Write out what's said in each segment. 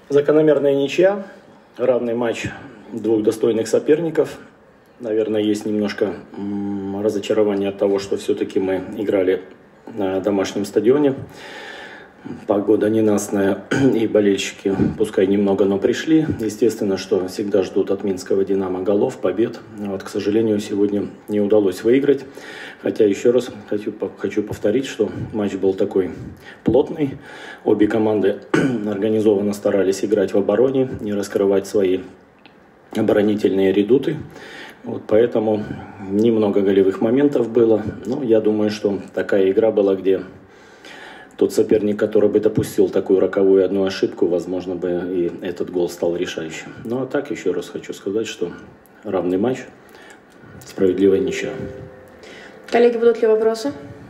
Закономерная ничья, равный матч двух достойных соперников. Наверное, есть немножко разочарование от того, что все-таки мы играли на домашнем стадионе. Погода ненастная, и болельщики, пускай немного, но пришли. Естественно, что всегда ждут от минского «Динамо» голов, побед. Вот, к сожалению, сегодня не удалось выиграть. Хотя, еще раз хочу повторить, что матч был такой плотный. Обе команды организованно старались играть в обороне, не раскрывать свои оборонительные редуты. Вот, поэтому немного голевых моментов было. Но я думаю, что такая игра была, где тот соперник, который бы допустил такую роковую одну ошибку, возможно бы и этот гол стал решающим. Ну а так, еще раз хочу сказать, что равный матч, справедливая ничья. Коллеги, будут ли вопросы?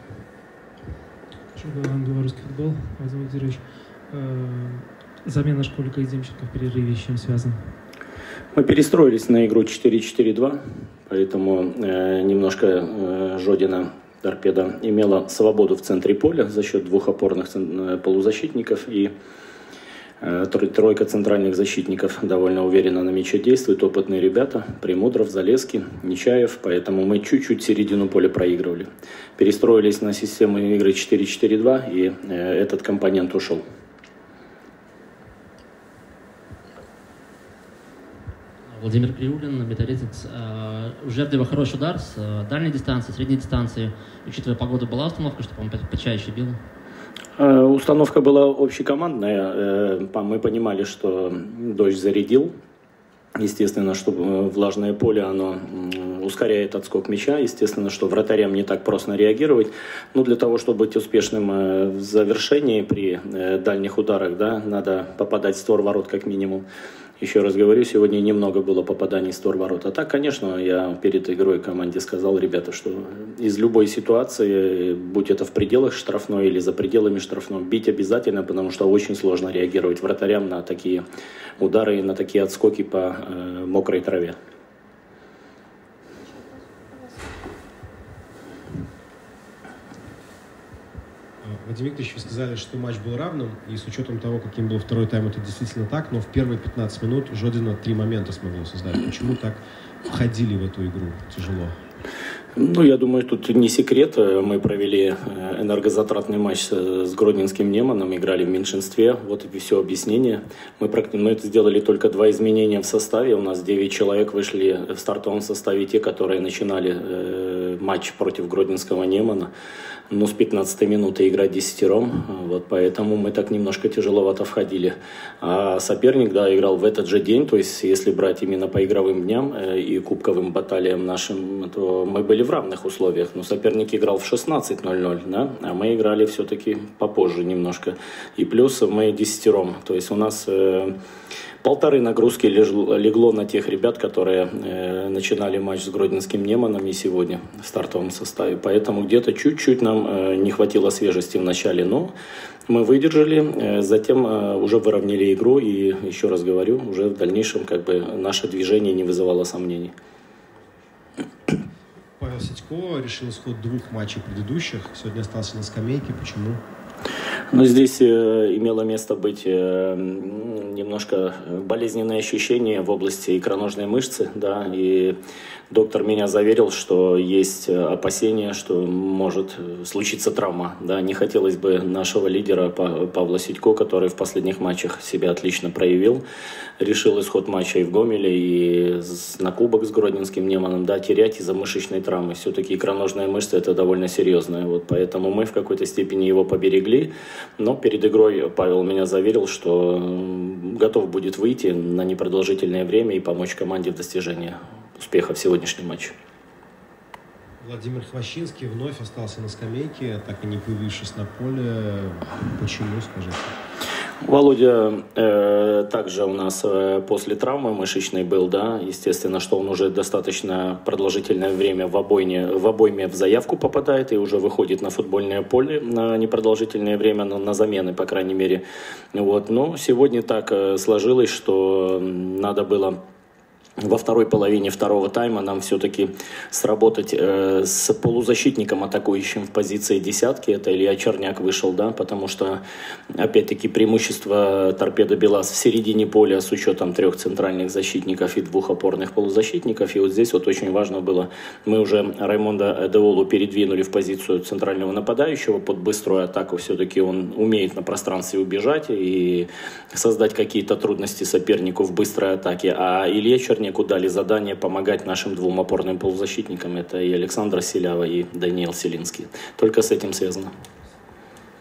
Белорусский футбол, Владимир Владимирович. Замена Школьника и Демченко в перерыве с чем связана? Мы перестроились на игру 4-4-2, поэтому немножко Жодина «Торпедо» имела свободу в центре поля за счет двух опорных полузащитников, и тройка центральных защитников довольно уверенно на мяче действует, опытные ребята, Премудров, Залеский, Нечаев, поэтому мы чуть-чуть середину поля проигрывали. Перестроились на систему игры 4-4-2, и этот компонент ушел. Владимир Криулин, металлистец. У Жердева хороший удар с дальней дистанции, средней дистанции. Учитывая погоду, была установка, чтобы он почаще бил? Установка была общекомандная. Мы понимали, что дождь зарядил. Естественно, что влажное поле, оно ускоряет отскок мяча. Естественно, что вратарям не так просто реагировать. Но для того, чтобы быть успешным в завершении при дальних ударах, да, надо попадать в створ ворот как минимум. Еще раз говорю, сегодня немного было попаданий в створ ворот. А так, конечно, я перед игрой команде сказал, ребята, что из любой ситуации, будь это в пределах штрафной или за пределами штрафной, бить обязательно, потому что очень сложно реагировать вратарям на такие удары и на такие отскоки по мокрой траве. Вадим Викторович, вы сказали, что матч был равным, и с учетом того, каким был второй тайм, это действительно так, но в первые 15 минут Жодина 3 момента смогла создать. Почему так входили в эту игру тяжело? Ну, я думаю, тут не секрет. Мы провели энергозатратный матч с гродненским Неманом, играли в меньшинстве. Вот и все объяснение. Мы это сделали только 2 изменения в составе. У нас 9 человек вышли в стартовом составе, те, которые начинали матч против гродненского Немана. Но с 15 минуты играть 10-ром, вот поэтому мы так немножко тяжеловато входили. А соперник, да, играл в этот же день, то есть если брать именно по игровым дням и кубковым баталиям нашим, то мы были в равных условиях. Но соперник играл в 16:00, да, а мы играли все-таки попозже немножко. И плюс мы 10-ром, то есть у нас полторы нагрузки легло на тех ребят, которые начинали матч с гродненским Неманом и сегодня в стартовом составе. Поэтому где-то чуть-чуть нам не хватило свежести в начале. Но мы выдержали, затем уже выровняли игру. И еще раз говорю, уже в дальнейшем как бы наше движение не вызывало сомнений. Павел Сидько решил исход 2 матчей предыдущих. Сегодня остался на скамейке. Почему? Но здесь имело место быть немножко болезненное ощущение в области икроножной мышцы, да, и доктор меня заверил, что есть опасения, что может случиться травма, да, не хотелось бы нашего лидера Павла Сидько, который в последних матчах себя отлично проявил, решил исход матча и в Гомеле, и на кубок с гродненским Неманом, да, терять из-за мышечной травмы. Все-таки икроножная мышца это довольно серьезная, вот, поэтому мы в какой-то степени его поберегли. Но перед игрой Павел меня заверил, что готов будет выйти на непродолжительное время и помочь команде в достижении успеха в сегодняшнем матче. Владимир Хвощинский вновь остался на скамейке, так и не появившись на поле. Почему, скажите? Володя также у нас после травмы мышечной был, да, естественно, что он уже достаточно продолжительное время в обойме в заявку попадает и уже выходит на футбольное поле на непродолжительное время, на замены, по крайней мере. Вот. Но сегодня так сложилось, что надо было во второй половине второго тайма нам все-таки сработать с полузащитником, атакующим в позиции десятки. Это Илья Черняк вышел, да, потому что, опять-таки, преимущество Торпедо Белас в середине поля с учетом 3 центральных защитников и 2 опорных полузащитников. И вот здесь вот очень важно было, мы уже Раймондо Деолу передвинули в позицию центрального нападающего под быструю атаку. Все-таки он умеет на пространстве убежать и создать какие-то трудности сопернику в быстрой атаке. А Илья Черняк дали задание помогать нашим 2 опорным полузащитникам. Это и Александр Селява, и Даниил Селинский. Только с этим связано.